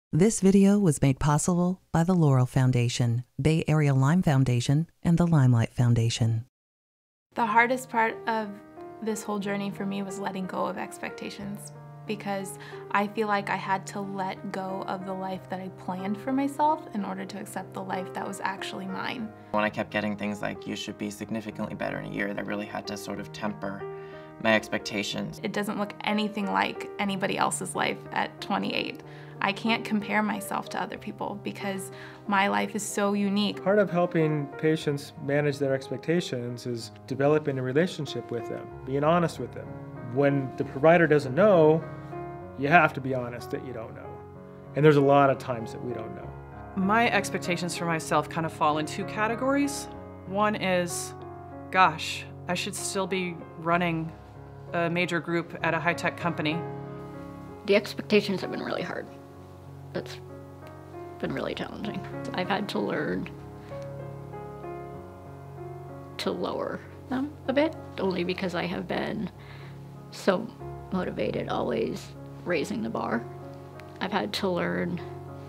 This video was made possible by the Laurel Foundation, Bay Area Lyme Foundation, and the Limelight Foundation. The hardest part of this whole journey for me was letting go of expectations, because I feel like I had to let go of the life that I planned for myself in order to accept the life that was actually mine. When I kept getting things like, you should be significantly better in a year, I really had to sort of temper my expectations. It doesn't look anything like anybody else's life at 28. I can't compare myself to other people because my life is so unique. Part of helping patients manage their expectations is developing a relationship with them, being honest with them. When the provider doesn't know, you have to be honest that you don't know. And there's a lot of times that we don't know. My expectations for myself kind of fall in two categories. One is, gosh, I should still be running a major group at a high-tech company. The expectations have been really hard. It's been really challenging. I've had to learn to lower them a bit, only because I have been so motivated, always raising the bar. I've had to learn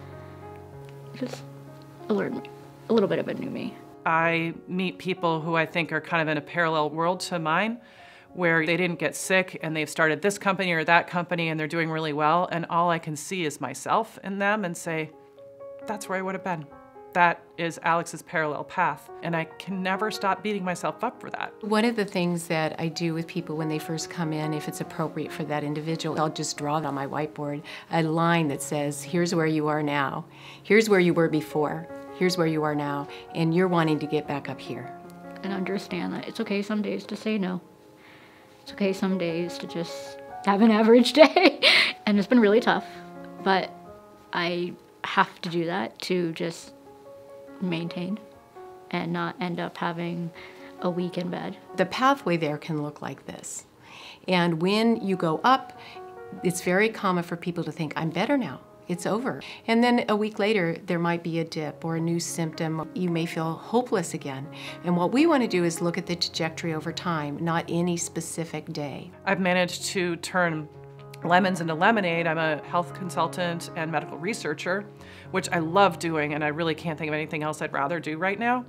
a little bit of a new me. I meet people who I think are kind of in a parallel world to mine, where they didn't get sick and they've started this company or that company and they're doing really well, and all I can see is myself in them and say, that's where I would have been. That is Alex's parallel path, and I can never stop beating myself up for that. One of the things that I do with people when they first come in, if it's appropriate for that individual, I'll just draw on my whiteboard a line that says, here's where you are now, here's where you were before, here's where you are now, and you're wanting to get back up here. And understand that it's okay some days to say no. It's okay some days to just have an average day. And it's been really tough, but I have to do that to just maintain and not end up having a week in bed. The pathway there can look like this. And when you go up, it's very common for people to think, I'm better now. It's over. And then a week later, there might be a dip or a new symptom. You may feel hopeless again. And what we want to do is look at the trajectory over time, not any specific day. I've managed to turn lemons into lemonade. I'm a health consultant and medical researcher, which I love doing, and I really can't think of anything else I'd rather do right now.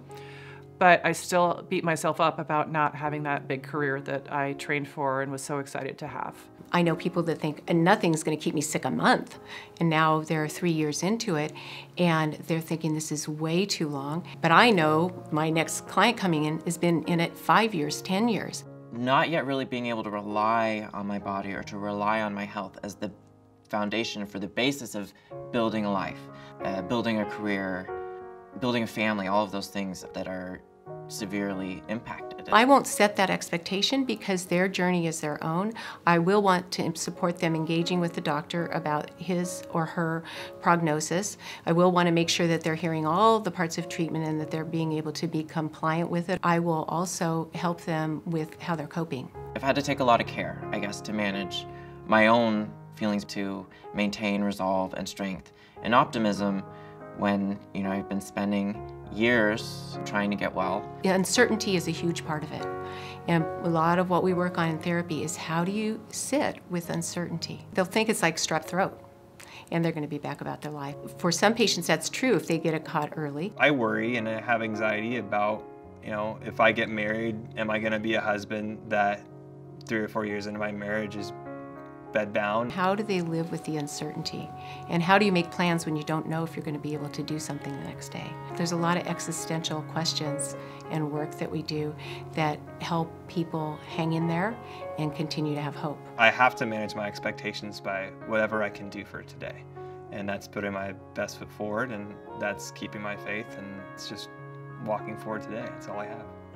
But I still beat myself up about not having that big career that I trained for and was so excited to have. I know people that think, nothing's going to keep me sick a month. And now they're 3 years into it, and they're thinking this is way too long. But I know my next client coming in has been in it 5 years, 10 years. Not yet really being able to rely on my body or to rely on my health as the foundation for the basis of building a life, building a career, building a family, all of those things that are severely impacted. I won't set that expectation because their journey is their own. I will want to support them engaging with the doctor about his or her prognosis. I will want to make sure that they're hearing all the parts of treatment and that they're being able to be compliant with it. I will also help them with how they're coping. I've had to take a lot of care, I guess, to manage my own feelings, to maintain resolve and strength and optimism when, I've been spending years trying to get well. Yeah, uncertainty is a huge part of it. And a lot of what we work on in therapy is how do you sit with uncertainty? They'll think it's like strep throat, and they're going to be back about their life. For some patients, that's true if they get it caught early. I worry and I have anxiety about, if I get married, am I going to be a husband that 3 or 4 years into my marriage is bedbound? How do they live with the uncertainty? And how do you make plans when you don't know if you're going to be able to do something the next day? There's a lot of existential questions and work that we do that help people hang in there and continue to have hope. I have to manage my expectations by whatever I can do for today. And that's putting my best foot forward, and that's keeping my faith, and it's just walking forward today. That's all I have.